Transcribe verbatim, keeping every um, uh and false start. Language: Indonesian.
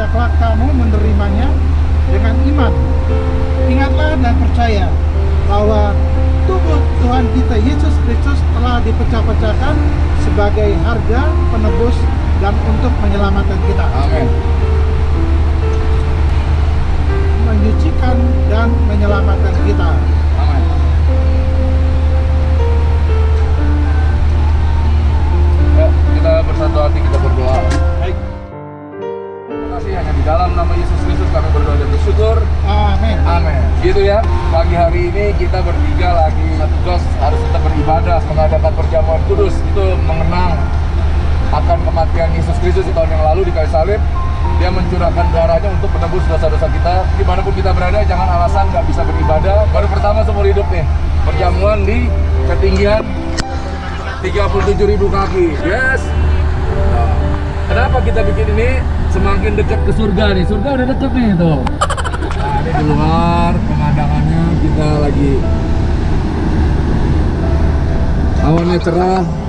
hendaklah kamu menerimanya dengan iman. Ingatlah dan percaya bahwa tubuh Tuhan kita Yesus Kristus telah dipecah-pecahkan sebagai harga penebus dan untuk menyelamatkan kita. Amin. Menyucikan dan menyelamatkan kita. Amin. Ya, kita bersatu hati, kita berdoa. Baik. Terima kasih, hanya di dalam nama Yesus Kristus kami berdoa dan bersyukur. Amin. Amin. Gitu ya, pagi hari ini kita bertiga lagi tugas harus tetap beribadah, mengadakan perjamuan kudus. Itu mengenang akan kematian Yesus Kristus di tahun yang lalu di kayu salib. Dia mencurahkan darahnya untuk menebus dosa-dosa kita. Dimanapun kita berada, jangan alasan nggak bisa beribadah. Baru pertama seumur hidup nih, perjamuan di ketinggian tiga puluh tujuh ribu kaki. Yes. Nah, kenapa kita bikin ini? Semakin dekat ke surga nih. Surga udah deket nih tuh. Nah, ini di luar pemandangannya, kita lagi awannya cerah.